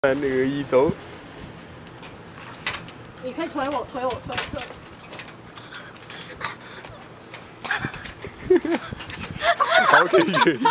3、2、1，走！ 你可以推我，推我，推我，推我。 好，可以。